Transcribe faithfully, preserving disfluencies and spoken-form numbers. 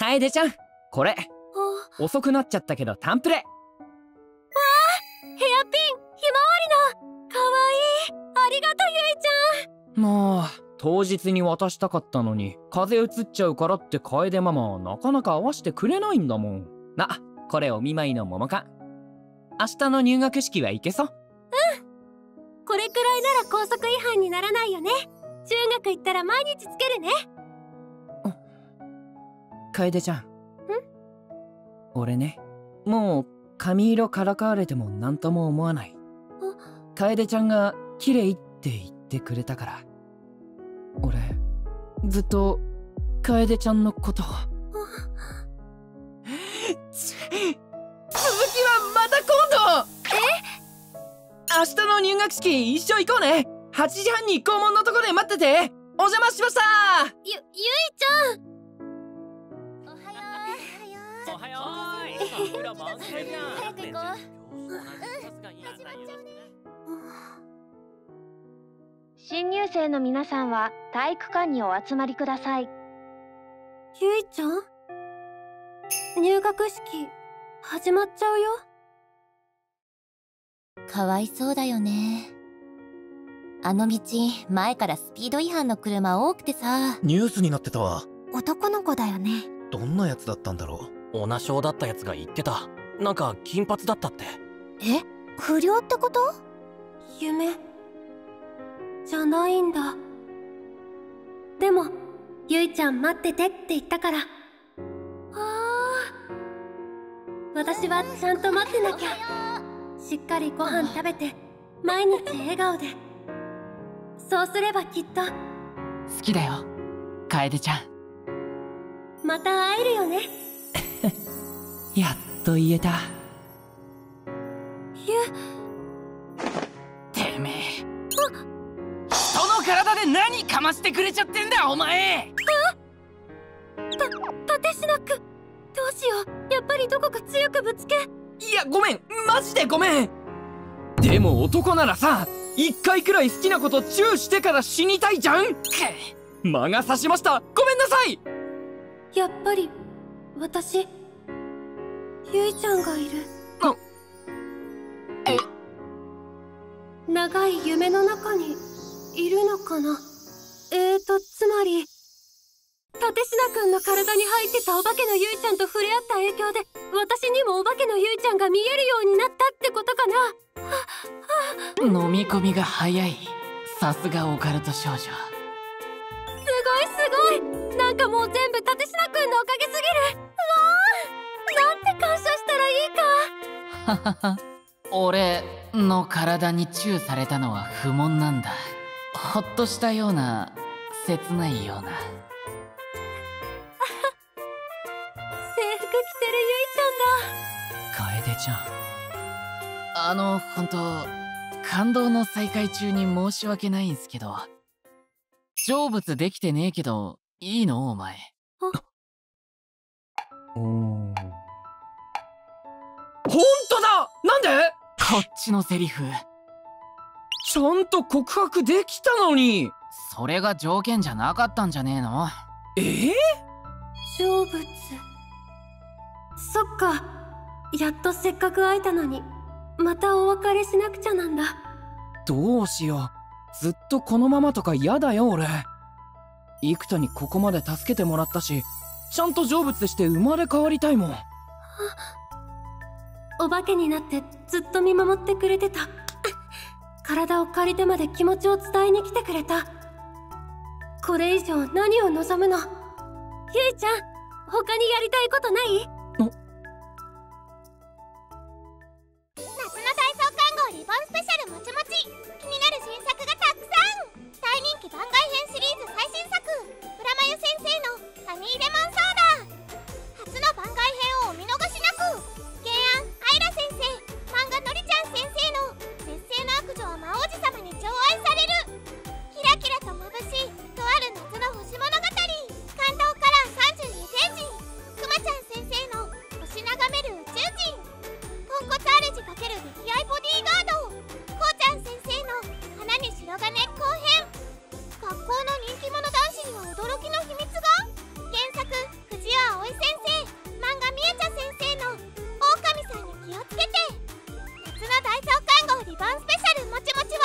楓ちゃん、これ遅くなっちゃったけどタンプレ。わあ、 ヘアピンひまわりのかわいい。ありがとうゆいちゃん。 もう当日に渡したかったのに風邪うつっちゃうからって楓ママはなかなか合わせてくれないんだもんな。これお見舞いの桃か。明日の入学式は行けそう？ うん、これくらいなら校則違反にならないよね。中学行ったら毎日つけるね。 楓ちゃん、ん俺ね、もう髪色からかわれても何とも思わない。楓ちゃんが綺麗って言ってくれたから。俺ずっと楓ちゃんのことを続きはまた今度。え？明日の入学式一緒行こうね。はちじはんに校門のとこで待ってて。お邪魔しました。 ゆ、ゆいちゃん、 おはよう。早く行こう。 新入生の皆さんは体育館にお集まりください。 ゆいちゃん、入学式始まっちゃうよ。 かわいそうだよね。あの道前からスピード違反の車多くてさ。 ニュースになってたわ。 男の子だよね。 どんなやつだったんだろう。オナショーだったやつが言ってた。なんか金髪だったって。 え、不良ってこと？ 夢じゃないんだ。でもゆいちゃん待っててって言ったから。ああ、私はちゃんと待ってなきゃ。しっかりご飯食べて毎日笑顔で。そうすればきっと。 好きだよ楓ちゃん。 また会えるよね。 やっと言えた。 ゆてめえ、人の体で何かましてくれちゃってんだお前。 た、立科くん、どうしよう。やっぱりどこか強くぶつけ。 いやごめん、マジでごめん。でも男ならさ、一回くらい好きなことチューしてから死にたいじゃん。魔が差しました、ごめんなさい。 やっぱり私ゆいちゃんがいる。 あえ長い夢の中にいるのかな。えーとつまり立科くんの体に入ってたお化けのゆいちゃんと触れ合った影響で私にもお化けのゆいちゃんが見えるようになったってことかな。はは飲み込みが早い。さすがオカルト少女。すごいすごい。なんかもう全部立科くんのおかげすぎる。うわー、なんて感謝したらいいか。 ははは。俺の体にチューされたのは不問なんだ。ほっとしたような切ないような。 制服着てるゆいちゃんだ。 楓ちゃん、あの本当感動の再会中に申し訳ないんすけど、成仏できてねえけどいいのお前。おお、ほんとだ。なんでこっちのセリフちゃんと告白できたのに。それが条件じゃなかったんじゃねえの？えー、 成仏。そっか、やっとせっかく会えたのにまたお別れしなくちゃなんだ。 どうしよう、ずっとこのままとか嫌だよ俺。幾人にここまで助けてもらったし、ちゃんと成仏して生まれ変わりたいもん。 お化けになってずっと見守ってくれてた。体を借りてまで気持ちを伝えに来てくれた。これ以上何を望むの。ゆいちゃん、他にやりたいことない？ 夏の体操看護リボンスペシャルもちもち。気になる新作がたくさん。大人気番外編シリーズ最新作、プラマユ先生のハニーレモンソーダ。初の番外編をお見逃しなく。原案アイラ先生、漫画のりちゃん先生の絶世の悪女は魔王子様に寵愛される。キラキラと眩しいとある夏の星物語。感動からさんじゅうにページ。くまちゃん先生の気をつけて。夏の大創刊号リボンスペシャルもちもちは